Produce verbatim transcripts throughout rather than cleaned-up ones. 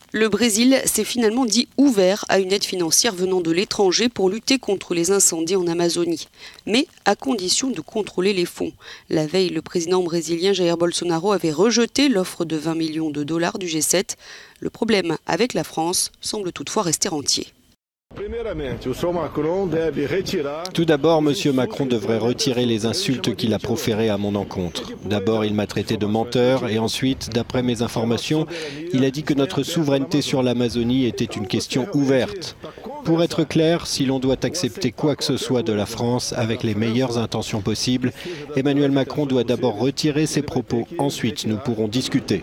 Le Brésil s'est finalement dit ouvert à une aide financière venant de l'étranger pour lutter contre les incendies en Amazonie, mais à condition de contrôler les fonds. La veille, le président brésilien Jair Bolsonaro avait rejeté l'offre de vingt millions de dollars du G sept. Le problème avec la France semble toutefois rester entier. Tout d'abord, M. Macron devrait retirer les insultes qu'il a proférées à mon encontre. D'abord, il m'a traité de menteur et ensuite, d'après mes informations, il a dit que notre souveraineté sur l'Amazonie était une question ouverte. Pour être clair, si l'on doit accepter quoi que ce soit de la France avec les meilleures intentions possibles, Emmanuel Macron doit d'abord retirer ses propos. Ensuite, nous pourrons discuter.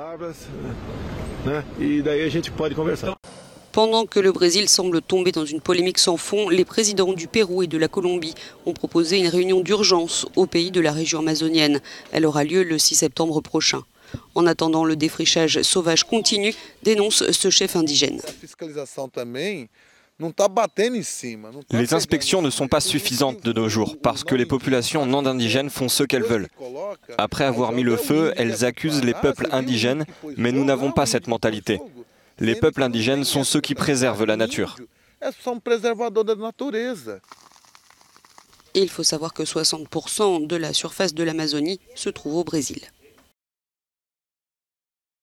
Pendant que le Brésil semble tomber dans une polémique sans fond, les présidents du Pérou et de la Colombie ont proposé une réunion d'urgence au pays de la région amazonienne. Elle aura lieu le six septembre prochain. En attendant, le défrichage sauvage continue, dénonce ce chef indigène. Les inspections ne sont pas suffisantes de nos jours parce que les populations non indigènes font ce qu'elles veulent. Après avoir mis le feu, elles accusent les peuples indigènes, mais nous n'avons pas cette mentalité. Les peuples indigènes sont ceux qui préservent la nature. Il faut savoir que soixante pour cent de la surface de l'Amazonie se trouve au Brésil.